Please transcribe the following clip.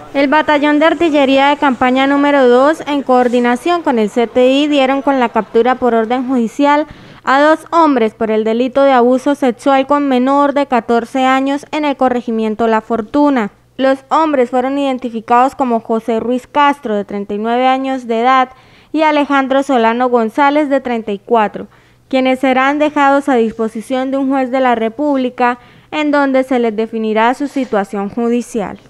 El Batallón de Artillería de Campaña número 2, en coordinación con el CTI, dieron con la captura por orden judicial a 2 hombres por el delito de abuso sexual con menor de 14 años en el corregimiento La Fortuna. Los hombres fueron identificados como José Ruiz Castro, de 39 años de edad, y Alejandro Solano González, de 34, quienes serán dejados a disposición de un juez de la República, en donde se les definirá su situación judicial.